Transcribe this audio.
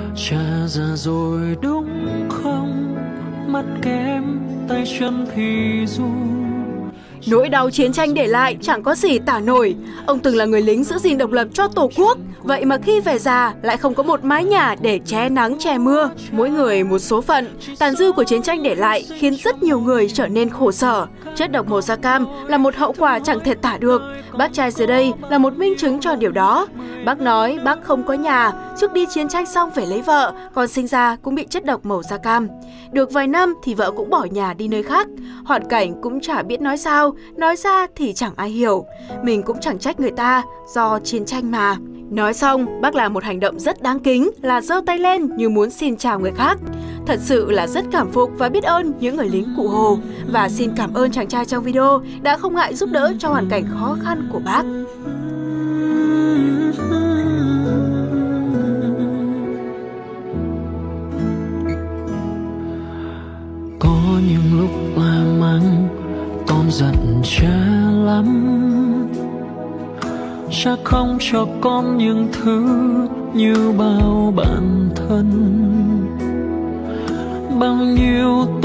Cha già rồi đúng không, mắt kém tay chân thì ru. Nỗi đau chiến tranh để lại chẳng có gì tả nổi. Ông từng là người lính giữ gìn độc lập cho Tổ quốc, vậy mà khi về già lại không có một mái nhà để che nắng che mưa. Mỗi người một số phận, tàn dư của chiến tranh để lại khiến rất nhiều người trở nên khổ sở. Chất độc màu da cam là một hậu quả chẳng thể tả được. Bác trai dưới đây là một minh chứng cho điều đó. Bác nói bác không có nhà, trước đi chiến tranh xong phải lấy vợ, còn sinh ra cũng bị chất độc màu da cam. Được vài năm thì vợ cũng bỏ nhà đi nơi khác. Hoàn cảnh cũng chả biết nói sao, nói ra thì chẳng ai hiểu. Mình cũng chẳng trách người ta, do chiến tranh mà. Nói xong, bác làm một hành động rất đáng kính là giơ tay lên như muốn xin chào người khác. Thật sự là rất cảm phục và biết ơn những người lính Cụ Hồ. Và xin cảm ơn chàng trai trong video đã không ngại giúp đỡ cho hoàn cảnh khó khăn của bác. Có những lúc la mắng, con giận cha lắm. Cha không cho con những thứ như bao bạn thân. Bao nhiêu